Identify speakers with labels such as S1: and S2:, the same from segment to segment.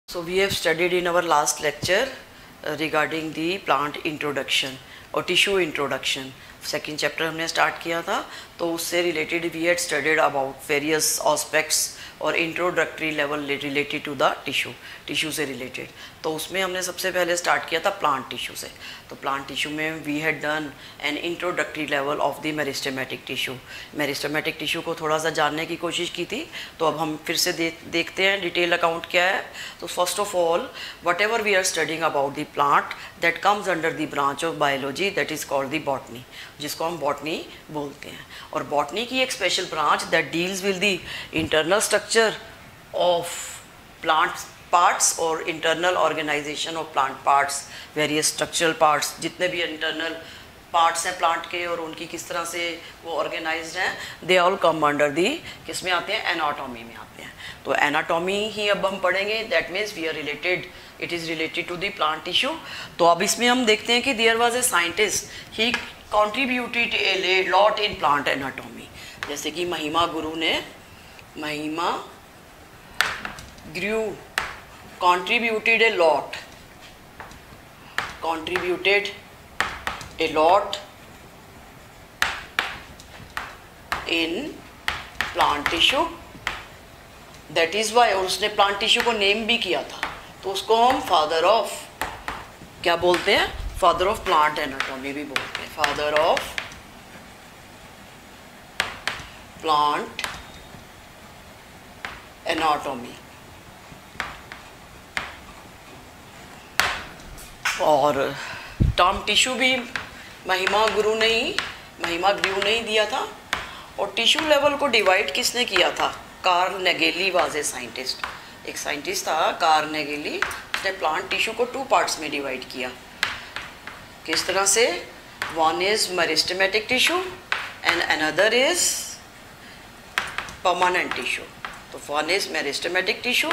S1: So we have studied in our last lecture regarding the plant introduction और tissue introduction. Second chapter हमने start किया था, तो उससे related we had studied about various aspects और introductory level related to the tissue से रिलेटेड. तो उसमें हमने सबसे पहले स्टार्ट किया था प्लांट टिश्यू से. तो प्लांट टिश्यू में we had done an introductory level of the meristematic tissue. Meristematic tissue को थोड़ा सा जानने की कोशिश की थी, तो अब हम फिर से देखते हैं डिटेल अकाउंट क्या है. तो first of all, whatever we are studying about the plant that comes under the branch of biology that is called the botany, जिसको हम बॉटनी बोलते हैं. और बॉटनी की एक special branch that deals with the internal structure of plant parts और internal organisation of plant parts, various structural parts, जितने भी इंटरनल पार्ट्स हैं प्लांट के और उनकी किस तरह से वो ऑर्गेनाइज्ड हैं, they all come under the किस में आते हैं, एनाटॉमी में आते हैं. तो एनाटॉमी ही अब हम पढ़ेंगे. That means we are related, it is related to the plant tissue. तो अब इसमें हम देखते हैं कि there was a scientist, he contributed a lot in plant anatomy. जैसे कि महिमा grew contributed a lot in plant tissue. That is why, और उसने प्लांट टिश्यू को नेम भी किया था, तो उसको हम फादर ऑफ क्या बोलते हैं, फादर ऑफ प्लांट एनाटॉमी भी बोलते हैं. Father of plant anatomy. और टर्म टिश्यू भी महिमा गुरु ने ही दिया था. और टिश्यू लेवल को डिवाइड किसने किया था, Karl Nageli was a scientist. एक साइंटिस्ट था कार्ल नेगेली, उसने प्लांट टिश्यू को 2 पार्ट्स में डिवाइड किया. किस तरह से, one is meristematic tissue and another is permanent tissue. तो one is meristematic tissue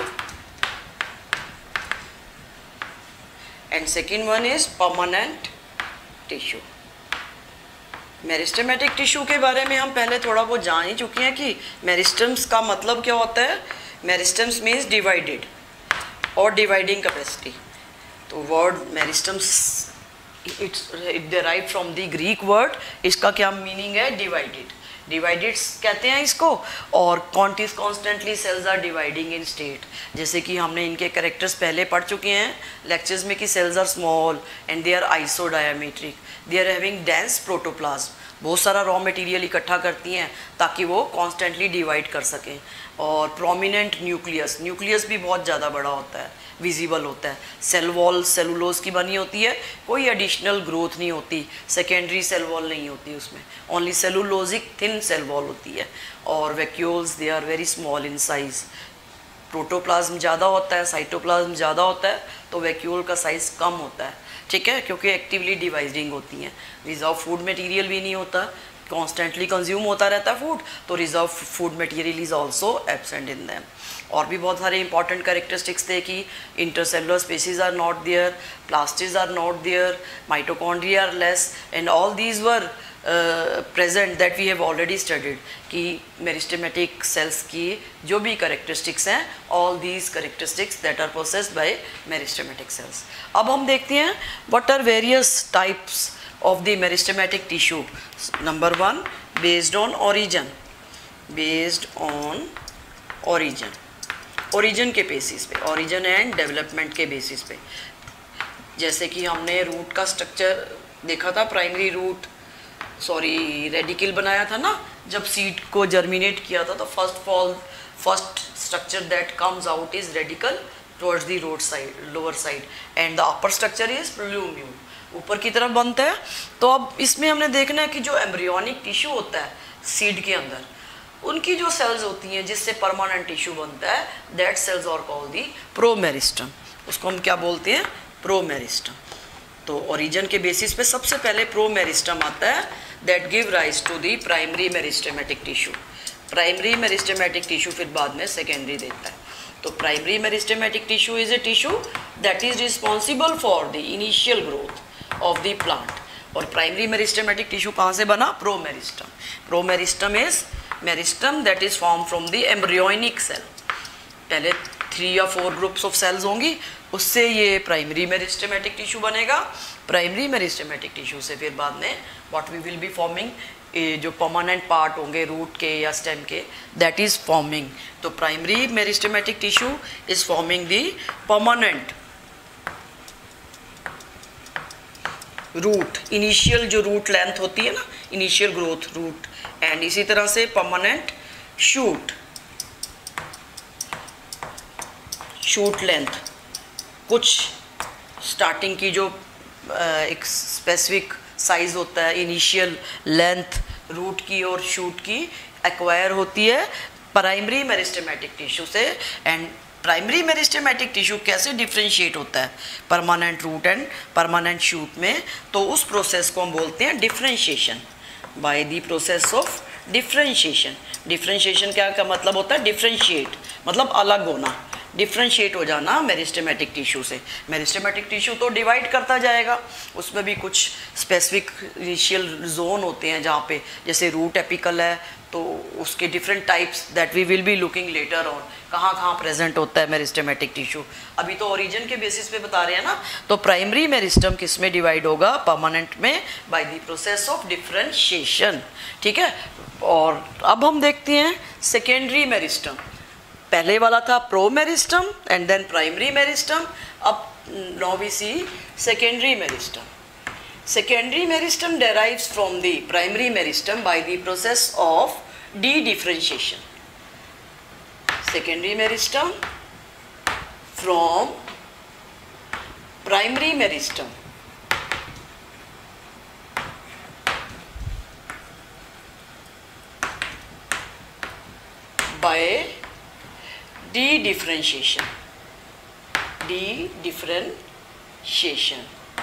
S1: and second one is permanent tissue. Meristematic tissue के बारे में हम पहले थोड़ा बहुत जान ही चुके हैं कि मेरिस्टम्स का मतलब क्या होता है. मेरिस्टम्स मीन्स डिवाइडेड और डिवाइडिंग कैपेसिटी. तो word meristems it derive from the Greek word. इसका क्या मीनिंग है, डिवाइडेड कहते हैं इसको. और constantly cells are dividing in state. जैसे कि हमने इनके कैरेक्टर्स पहले पढ़ चुके हैं लेक्चर्स में कि cells are small and they are isodiametric, they are having dense protoplasm. बहुत सारा रॉ मटेरियल इकट्ठा करती हैं ताकि वो कॉन्स्टेंटली डिवाइड कर सकें. और प्रोमिनेंट न्यूक्लियस भी बहुत ज़्यादा बड़ा होता है, विजिबल होता है. सेल वॉल सेलुलोज की बनी होती है, कोई एडिशनल ग्रोथ नहीं होती, सेकेंडरी सेल वॉल नहीं होती उसमें, only cellulosic thin cell wall होती है. और vacuoles they are very small in size. Protoplasm ज़्यादा होता है, साइटोप्लाज्म ज़्यादा होता है, तो वैक्यूल का साइज़ कम होता है. ठीक है, क्योंकि एक्टिवली डिवाइडिंग होती हैं. रिजर्व फूड मटेरियल भी नहीं होता, कॉन्स्टेंटली कंज्यूम होता रहता है फूड, तो reserve food material is also absent in them. और भी बहुत सारे इंपॉर्टेंट कैरेक्टरिस्टिक्स थे कि intercellular spaces are not there, plastids are not there, mitochondria are less, and all these were present that we have already studied. कि meristematic cells की जो भी कैरेक्टरिस्टिक्स हैं, all these characteristics that are possessed by meristematic cells. अब हम देखते हैं what are various types of the meristematic tissue. Number 1, based on origin के बेसिस पे, origin एंड डेवलपमेंट के बेसिस पे. जैसे कि हमने रूट का स्ट्रक्चर देखा था, प्राइमरी रूट रेडिकल बनाया था ना, जब सीड को जर्मिनेट किया था. तो first structure that comes out is radical towards the lower side and the upper structure is plumule, ऊपर की तरफ बनता है. तो अब इसमें हमने देखना है कि जो एम्ब्रियोनिक टिश्यू होता है सीड के अंदर, उनकी जो सेल्स होती हैं जिससे परमानेंट टिश्यू बनता है, that cells are called the promeristem. उसको हम क्या बोलते हैं, प्रोमेरिस्टम. तो ओरिजिन के बेसिस पे सबसे पहले प्रोमेरिस्टम आता है, that give rise to the primary meristematic tissue. Primary meristematic tissue फिर बाद में सेकेंडरी देता है. तो primary meristematic tissue is a tissue that is responsible for the initial growth of the plant. और प्राइमरी मेरिस्टेमेटिक टिश्यू कहाँ से बना, promeristem. Promeristem is meristem that is form from the embryonic cell. पहले 3 या 4 groups of sales होंगी, उससे ये primary meristematic tissue बनेगा। प्राइमरी मेरिस्टेमेटिक टिश्यू से फिर बाद में what we will be forming, जो परमानेंट पार्ट होंगे रूट के या स्टेम के, दैट इज फॉर्मिंग। तो primary meristematic tissue is forming the permanent root, initial जो रूट लेंथ होती है ना, इनिशियल ग्रोथ रूट, एंड इसी तरह से परमानेंट शूट, शूट लेंथ, कुछ स्टार्टिंग की जो एक स्पेसिफिक साइज होता है, इनिशियल लेंथ रूट की और शूट की एक्वायर होती है प्राइमरी मेरिस्टेमेटिक टिश्यू से। एंड प्राइमरी मेरिस्टेमेटिक टिश्यू कैसे डिफ्रेंशिएट होता है permanent root and permanent shoot में, तो उस प्रोसेस को हम बोलते हैं differentiation, by the process of differentiation. Differentiation क्या का मतलब होता है, डिफ्रेंशिएट मतलब अलग होना, डिफ्रेंशिएट हो जाना मेरिस्टेमेटिक टिश्यू से। मेरिस्टेमेटिक टिश्यू तो डिवाइड करता जाएगा, उसमें भी कुछ स्पेसिफिक इनिशियल जोन होते हैं जहाँ पे, जैसे रूट एपिकल है तो उसके different types that we will be looking later on, कहाँ कहाँ प्रेजेंट होता है मेरिस्टेमेटिक टिश्यू। अभी तो ओरिजिन के बेसिस पे बता रहे हैं ना। तो प्राइमरी मेरिस्टम किस में डिवाइड होगा, परमानेंट में, by the process of differentiation. ठीक है, और अब हम देखते हैं सेकेंडरी मेरिस्टम। पहले वाला था pro meristem and then primary meristem, अब now we see secondary meristem. Secondary meristem derives from the primary meristem by the process of de-differentiation. Secondary meristem from primary meristem by de-differentiation. De-differentiation.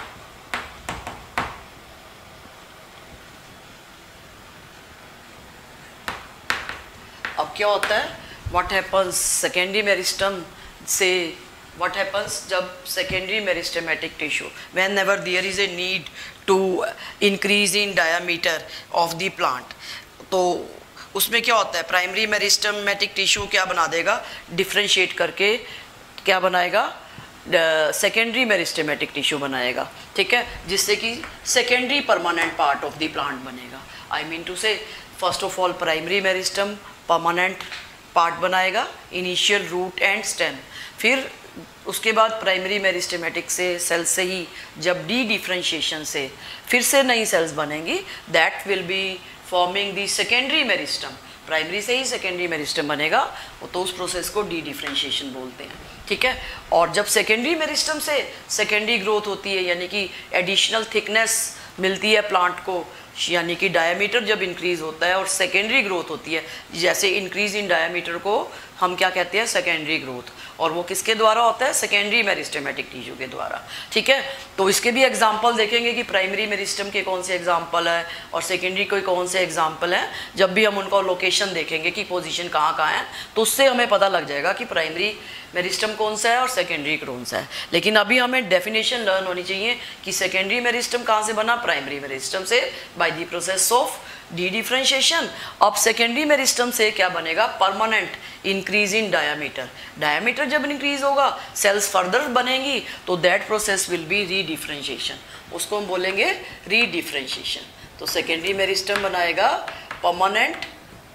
S1: अब क्या होता है, what happens secondary meristem से, what happens जब secondary meristematic tissue, whenever there is a need to increase in diameter of the plant, तो उसमें क्या होता है, प्राइमरी मेरिस्टेमेटिक टिश्यू क्या बना देगा, डिफ्रेंशिएट करके क्या बनाएगा, सेकेंडरी मेरिस्टेमेटिक टिश्यू बनाएगा। ठीक है, जिससे कि secondary permanent part of the plant बनेगा। I mean to say first of all primary meristem permanent part बनाएगा, इनिशियल रूट एंड स्टेम, फिर उसके बाद प्राइमरी मेरिस्टेमेटिक से सेल से ही जब डी डिफ्रेंशिएशन से फिर से नई सेल्स बनेंगी, that will be forming the secondary meristem. Primary से ही सेकेंडरी मेरिस्टम बनेगा, तो उस प्रोसेस को डी डिफ्रेंशिएशन बोलते हैं। ठीक है, और जब सेकेंडरी मेरिस्टम से सेकेंडरी ग्रोथ होती है, यानी कि एडिशनल थिकनेस मिलती है प्लांट को, यानी कि डायमीटर जब इंक्रीज होता है और सेकेंडरी ग्रोथ होती है, जैसे इंक्रीज इन डायमीटर को हम क्या कहते हैं, सेकेंडरी ग्रोथ, और वो किसके द्वारा होता है, सेकेंडरी मेरिस्टेमेटिक टिश्यू के द्वारा। ठीक है, तो इसके भी एग्जांपल देखेंगे कि प्राइमरी मेरिस्टम के कौन से एग्जांपल है और सेकेंडरी के कौन से एग्जांपल हैं। जब भी हम उनका लोकेशन देखेंगे कि पोजीशन कहाँ कहाँ है, तो उससे हमें पता लग जाएगा कि प्राइमरी मेरिस्टम कौन सा है और सेकेंडरी कौन सा है। लेकिन अभी हमें डेफिनेशन लर्न होनी चाहिए कि सेकेंडरी मेरिस्टम कहाँ से बना, प्राइमरी मेरिस्टम से, by the process of dedifferentiation. अब सेकेंडरी मेरिस्टम से क्या बनेगा, permanent increase in diameter. Diameter जब इंक्रीज होगा, सेल्स फर्दर बनेंगी, तो that process will be redifferentiation, उसको हम बोलेंगे री डिफ्रेंशिएशन। तो सेकेंडरी मेरिस्टम बनाएगा permanent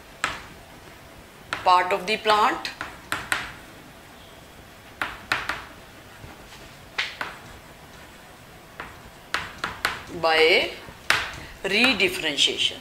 S1: part of the plant by redifferentiation,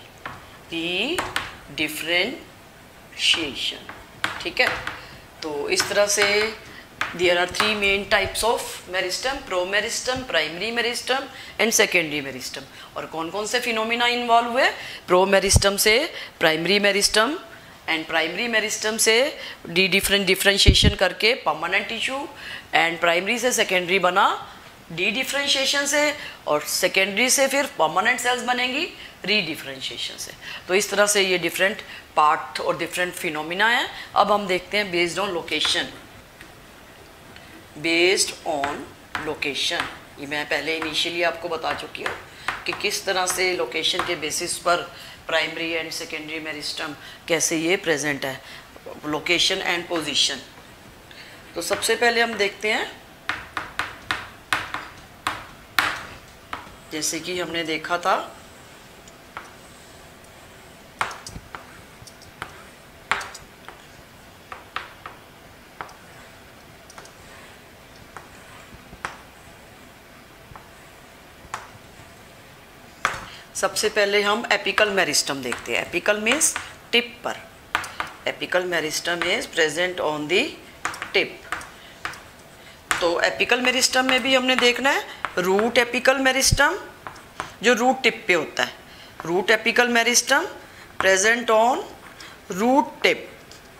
S1: redifferentiation। ठीक है, तो इस तरह से there are three main types of meristem, pro-meristem, primary meristem and secondary meristem। और कौन कौन से फिनोमिना इन्वॉल्व हुए, pro-meristem से primary meristem and primary meristem से डी डिफ्रेंशिएशन करके परमानेंट टिश्यू, एंड प्राइमरी से सेकेंडरी बना डी डिफ्रेंशिएशन से, और सेकेंडरी से फिर परमानेंट सेल्स बनेंगी री डिफ्रेंशिएशन से। तो इस तरह से ये डिफरेंट पार्ट और डिफरेंट फिनोमिना है। अब हम देखते हैं based on location. Based on location, ये मैं पहले इनिशियली आपको बता चुकी हूँ कि किस तरह से लोकेशन के बेसिस पर प्राइमरी एंड सेकेंडरी मेरिस्टम कैसे ये प्रेजेंट है, लोकेशन एंड पोजीशन। तो सबसे पहले हम देखते हैं, जैसे कि हमने देखा था सबसे पहले हम एपिकल मेरिस्टम देखते हैं। एपिकल मीन्स टिप पर। Apical meristem is present on the tip. तो एपिकल मेरिस्टम में भी हमने देखना है रूट एपिकल मेरिस्टम जो रूट टिप पे होता है। Root apical meristem present on root tip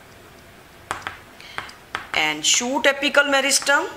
S1: and shoot apical meristem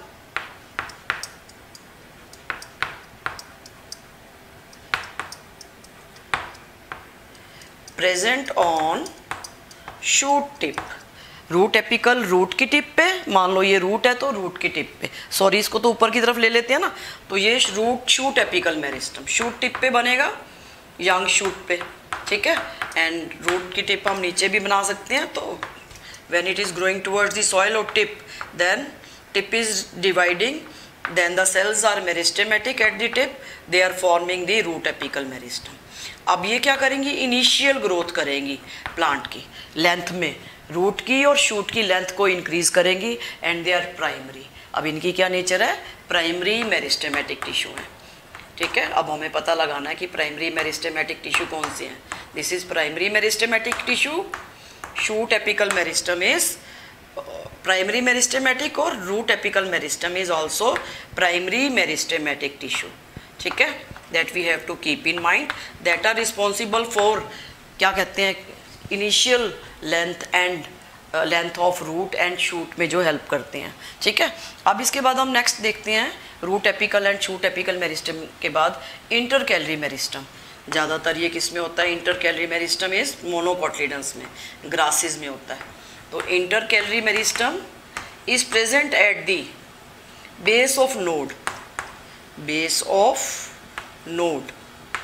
S1: present on shoot tip. Root apical root की टिप पे, मान लो ये रूट है तो रूट की टिप पे, सॉरी इसको तो ऊपर की तरफ ले लेते हैं ना, तो ये root shoot apical meristem shoot tip पे बनेगा, यंग शूट पे, ठीक है। एंड रूट की टिप हम नीचे भी बना सकते हैं। तो when it is growing towards the soil और tip, then tip is dividing, then the cells are meristematic at the tip, they are forming the root apical meristem। अब ये क्या करेंगी, इनिशियल ग्रोथ करेंगी प्लांट की लेंथ में, root की और शूट की लेंथ को इंक्रीज करेंगी एंड दे आर प्राइमरी। अब इनकी क्या नेचर है, प्राइमरी मेरिस्टेमेटिक टिश्यू है, ठीक है। अब हमें पता लगाना है कि प्राइमरी मेरिस्टेमेटिक टिश्यू कौन सी है। This is primary meristematic tissue, shoot apical meristem is primary meristematic और root apical meristem is also primary meristematic tissue, ठीक है। That we have to keep in mind, that are responsible for क्या कहते हैं, initial length and length of root and shoot में जो help करते हैं, ठीक है। अब इसके बाद हम नेक्स्ट देखते हैं root apical and shoot apical meristem के बाद इंटरकैलरी मेरिस्टम। ज़्यादातर ये किस में होता है, इंटरकैलरी मेरिस्टम इज मोनोकोटिलिडन्स में, ग्रासेस में होता है। तो intercalary meristem is present at the base of node, base of node,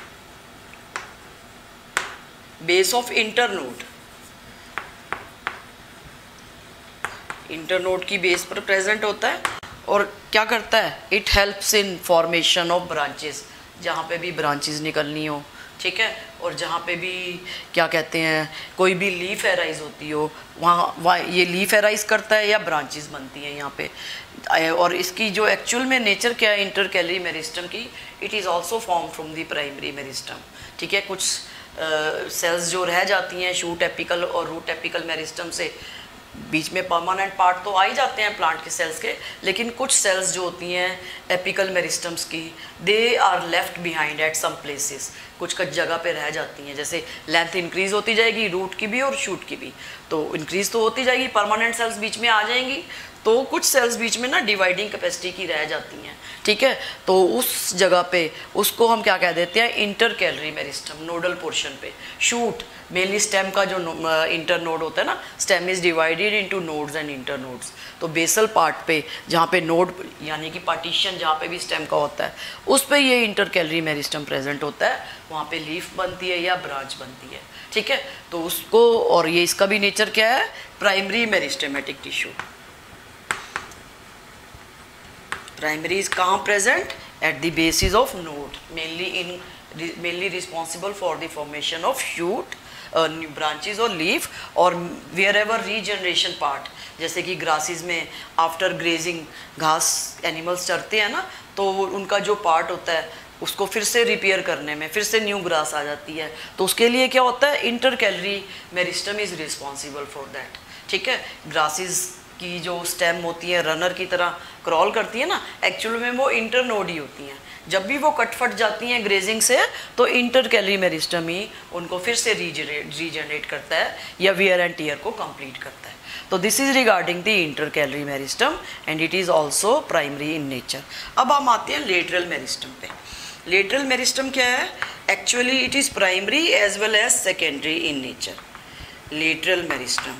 S1: base of internode, internode की बेस पर प्रेजेंट होता है और क्या करता है, it helps in formation of branches, जहाँ पे भी ब्रांचेस निकलनी हो, ठीक है। और जहाँ पे भी क्या कहते हैं कोई भी लीफ एराइज होती हो, वहाँ ये लीफ एराइज करता है या ब्रांचेस बनती हैं यहाँ पे। और इसकी जो एक्चुअल में नेचर क्या है इंटरकैलरी मेरिस्टम की, it is also form from the primary meristem, ठीक है। कुछ सेल्स जो रह जाती हैं शूट एपिकल और रूट एपिकल मेरिस्टम से, बीच में परमानेंट पार्ट तो आ ही जाते हैं प्लांट के सेल्स के, लेकिन कुछ सेल्स जो होती हैं एपिकल मेरिस्टम्स की, they are left behind at some places, कुछ जगह पे रह जाती हैं। जैसे लेंथ इंक्रीज होती जाएगी रूट की भी और शूट की भी, तो इंक्रीज तो होती जाएगी, परमानेंट सेल्स बीच में आ जाएंगी, तो कुछ सेल्स बीच में ना डिवाइडिंग कैपेसिटी की रह जाती हैं, ठीक है। तो उस जगह पे उसको हम क्या कह देते हैं, इंटरकैलरी मेरिस्टम, नोडल पोर्शन पे। शूट मेनली स्टेम का जो इंटर नोड होता है ना, stem is divided into nodes and internodes. तो बेसल पार्ट पे जहाँ पे नोड यानी कि पार्टीशन जहाँ पे भी स्टेम का होता है, उस पे ये इंटरकैलरी मेरिस्टम प्रेजेंट होता है, वहाँ पे लीफ बनती है या ब्रांच बनती है, ठीक है। तो उसको, और ये इसका भी नेचर क्या है, primary meristematic tissue. Primary is कहाँ present, at the basis of node, mainly responsible for the formation of shoot, new branches और leaf, और wherever regeneration part, जैसे कि ग्रासेस में आफ्टर ग्रेजिंग घास एनिमल्स चरते हैं ना, तो उनका जो पार्ट होता है उसको फिर से रिपेयर करने में फिर से न्यू ग्रास आ जाती है, तो उसके लिए क्या होता है, intercalary meristem is responsible for that, ठीक है। ग्रासेस की जो स्टेम होती है रनर की तरह क्रॉल करती है ना, एक्चुअल में वो इंटरनोड ही होती हैं। जब भी वो कट फट जाती हैं ग्रेजिंग से, तो इंटरकैलरी मेरिस्टम ही उनको फिर से रीजनरेट करता है या वियर एंड टियर को कंप्लीट करता है। तो this is regarding the intercalary meristem and it is also primary in nature. अब हम आते हैं लेटरल मेरिस्टम पे। लेटरल मेरिस्टम क्या है, actually it is primary as well as secondary in nature. Lateral meristem,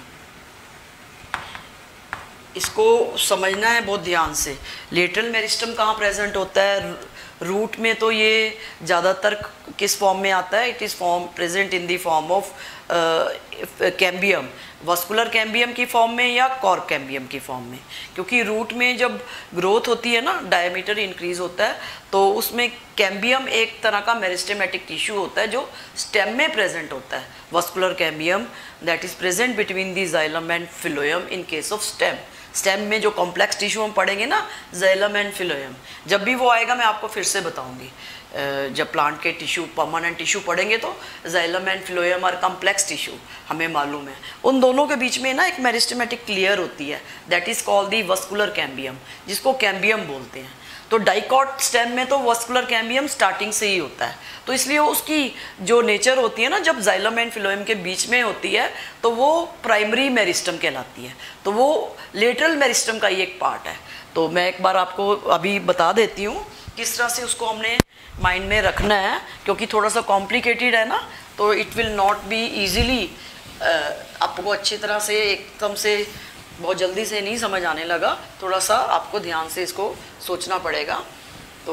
S1: इसको समझना है बहुत ध्यान से। लेटरल मेरिस्टम कहाँ प्रेजेंट होता है, रूट में तो ये ज़्यादातर किस फॉर्म में आता है, it is present in the form of cambium, vascular cambium की फॉर्म में या कॉर्क कैम्बियम की फॉर्म में। क्योंकि रूट में जब ग्रोथ होती है ना, डायमीटर इंक्रीज होता है, तो उसमें कैम्बियम एक तरह का मेरिस्टेमेटिक टिश्यू होता है जो स्टेम में प्रेजेंट होता है। Vascular cambium that is present between the xylem and phloem in case of stem. Stem में जो कॉम्प्लेक्स टिश्यू हम पढ़ेंगे ना, जाइलम एंड फिलोयम, जब भी वो आएगा मैं आपको फिर से बताऊंगी। जब प्लांट के टिश्यू, परमानेंट टिश्यू पढ़ेंगे तो जाइलम एंड फिलोयम और कॉम्प्लेक्स टिश्यू हमें मालूम है। उन दोनों के बीच में ना एक मेरिस्टेमेटिक क्लियर होती है, that is called the vascular cambium, जिसको कैम्बियम बोलते हैं। तो डाइकॉट स्टेम में तो वस्कुलर कैम्बियम स्टार्टिंग से ही होता है, तो इसलिए उसकी जो नेचर होती है ना, जब जाइलम एंड फिलोयम के बीच में होती है तो वो प्राइमरी मेरिस्टम कहलाती है, तो वो लेटरल मेरिस्टम का ही एक पार्ट है। तो मैं एक बार आपको अभी बता देती हूँ किस तरह से उसको हमने माइंड में रखना है, क्योंकि थोड़ा सा कॉम्प्लिकेटेड है ना, तो it will not be easily, आपको अच्छी तरह से एकदम से बहुत जल्दी से नहीं समझ आने लगा, थोड़ा सा आपको ध्यान से इसको सोचना पड़ेगा। तो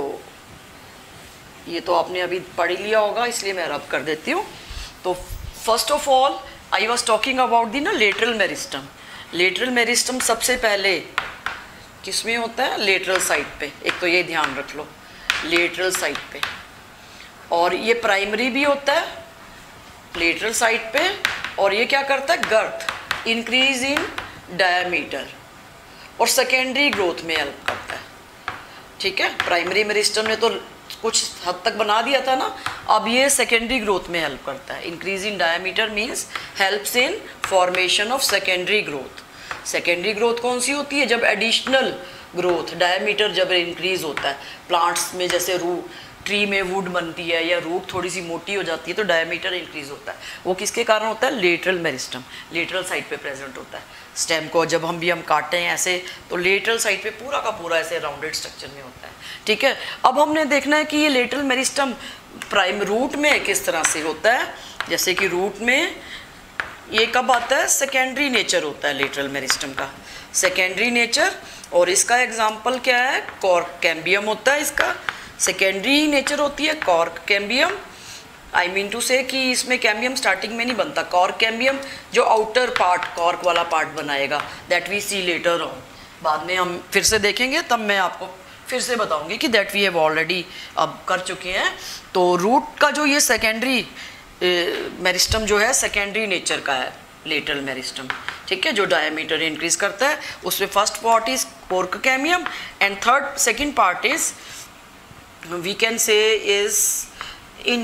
S1: ये तो आपने अभी पढ़ लिया होगा, इसलिए मैं रब कर देती हूँ। तो first of all I was talking about the ना लेटरल मेरिस्टम। लेटरल मेरिस्टम सबसे पहले किसमें होता है, लेटरल साइड पे, एक तो ये ध्यान रख लो, लेटरल साइड पे। और ये प्राइमरी भी होता है लेटरल साइड पे, और ये क्या करता है, गर्थ इंक्रीज इन डायमीटर और सेकेंडरी ग्रोथ में हेल्प करता है। ठीक है, प्राइमरी मेरिस्टम ने तो कुछ हद तक बना दिया था ना, अब ये सेकेंडरी ग्रोथ में हेल्प करता है। Increase in diameter means helps in formation of secondary growth. Secondary growth कौन सी होती है, जब एडिशनल ग्रोथ, डायमीटर जब इंक्रीज होता है प्लांट्स में, जैसे ट्री में वुड बनती है या रूट थोड़ी सी मोटी हो जाती है तो डायमीटर इंक्रीज होता है। वो किसके कारण होता है, लेटरल मेरिस्टम, लेटरल साइड पे प्रेजेंट होता है। स्टेम को जब हम काटते हैं ऐसे, तो लेटरल साइड पे पूरा का पूरा ऐसे राउंडेड स्ट्रक्चर में होता है। ठीक है, अब हमने देखना है कि ये लेटरल मेरिस्टम प्राइम रूट में किस तरह से होता है। जैसे कि रूट में ये कब आता है, सेकेंडरी नेचर होता है लेटरल मेरिस्टम का, सेकेंडरी नेचर। और इसका एग्जाम्पल क्या है, कॉर्क कैम्बियम होता है, इसका सेकेंडरी नेचर होती है cork cambium. I mean to say कि इसमें कैम्बियम स्टार्टिंग में नहीं बनता, कॉर्क कैम्बियम जो आउटर पार्ट, कॉर्क वाला पार्ट बनाएगा, that we see later on. बाद में हम फिर से देखेंगे, तब मैं आपको फिर से बताऊंगी कि दैट वी हैव ऑलरेडी अब कर चुके हैं। तो रूट का जो ये सेकेंडरी मेरिस्टम जो है, सेकेंडरी नेचर का है लेटरल मेरिस्टम। ठीक है, जो डायमीटर इंक्रीज करता है, उसमें first part is cork cambium and second part is we can say is in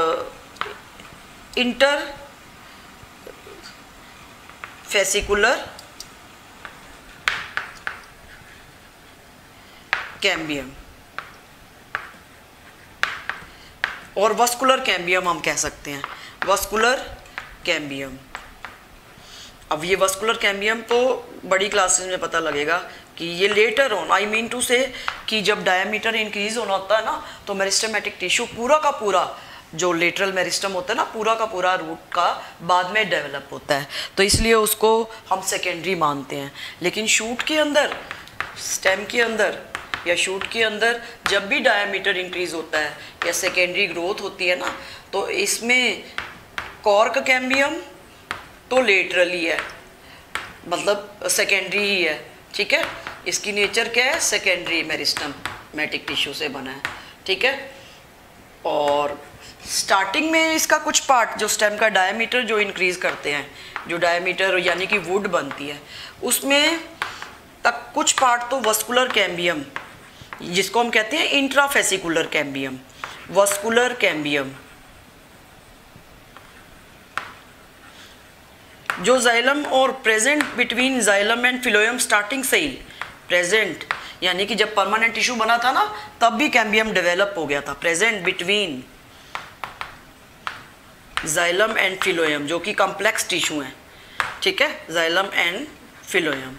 S1: interfascicular cambium और वस्कुलर कैम्बियम हम कह सकते हैं, वस्कुलर कैम्बियम। अब ये वस्कुलर कैम्बियम तो बड़ी क्लासेस में पता लगेगा कि ये later on, I mean to say कि जब डायमीटर इंक्रीज होना होता है ना, तो मेरिस्टेमेटिक टिश्यू पूरा का पूरा जो लेटरल मेरिस्टम होता है ना, पूरा का पूरा रूट का बाद में डेवलप होता है, तो इसलिए उसको हम सेकेंडरी मानते हैं। लेकिन शूट के अंदर, स्टेम के अंदर या शूट के अंदर जब भी डायमीटर इंक्रीज होता है या सेकेंडरी ग्रोथ होती है ना, तो इसमें कॉर्क कैम्बियम तो लेटरली है, मतलब सेकेंडरी ही है। ठीक है, इसकी नेचर क्या है, सेकेंडरी मेरिस्टेमेटिक टिश्यू से बना है। ठीक है, और स्टार्टिंग में इसका कुछ पार्ट जो स्टेम का डायमीटर जो इंक्रीज करते हैं, जो डायमीटर यानी कि वुड बनती है, उसमें तक कुछ पार्ट तो वस्कुलर कैम्बियम, जिसको हम कहते हैं इंट्राफेसिकुलर कैम्बियम, वस्कुलर कैम्बियम, जो जाइलम और present between xylem and phloem starting से ही प्रेजेंट, यानी कि जब परमानेंट टिश्यू बना था ना, तब भी कैम्बियम डेवलप हो गया था, present between xylem and phloem, जो कि कॉम्प्लेक्स टिश्यू है। ठीक है, जाइलम एंड फिलोयम,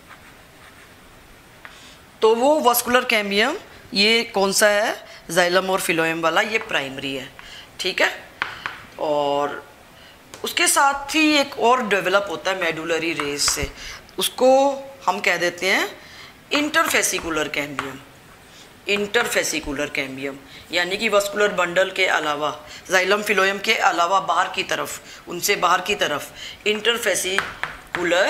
S1: तो वो वस्कुलर कैम्बियम ये कौन सा है, जाइलम और फिलोयम वाला, ये प्राइमरी है। ठीक है, और उसके साथ ही एक और डेवलप होता है मेडुलरी रेस से, उसको हम कह देते हैं इंटरफेसिकुलर कैम्बियम। इंटरफेसिकुलर कैम्बियम, यानी कि वस्कुलर बंडल के अलावा, जाइलम फिलोयम के अलावा बाहर की तरफ, उनसे बाहर की तरफ इंटरफेसिकुलर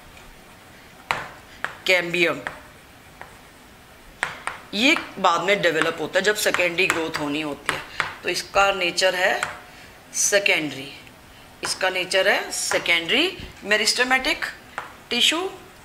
S1: कैम्बियम, ये बाद में डेवलप होता है जब सेकेंडरी ग्रोथ होनी होती है। तो इसका नेचर है सेकेंडरी, इसका नेचर है सेकेंडरी मेरिस्टेमेटिक टिश्यू,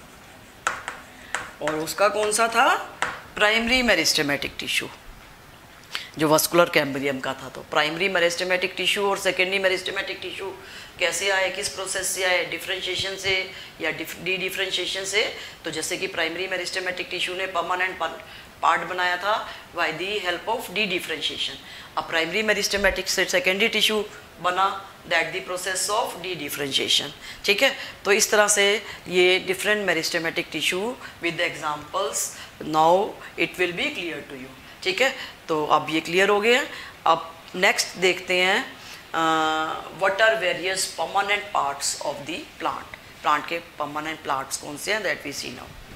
S1: और उसका कौन सा था, प्राइमरी मेरिस्टेमेटिक टिश्यू, जो वस्कुलर कैम्बियम का था। तो प्राइमरी मेरिस्टेमेटिक टिश्यू और सेकेंडरी मेरिस्टेमेटिक टिश्यू कैसे आए, किस प्रोसेस से आए, डिफरेंशिएशन से या डी डिफरेंशिएशन से। तो जैसे कि प्राइमरी मेरिस्टेमेटिक टिश्यू ने परमानेंट पार्ट बनाया था by the help of dedifferentiation. अब प्राइमरी मेरिस्टेमेटिक से सेकेंडरी टिश्यू बना, that the process of dedifferentiation. ठीक है, तो इस तरह से ये different meristematic tissue with examples, now it will be clear to you. ठीक है, तो अब ये क्लियर हो गया। अब नेक्स्ट देखते हैं what are various permanent parts of the plant, plant के परमानेंट पार्ट्स कौन से हैं, दैट वी सी नाउ।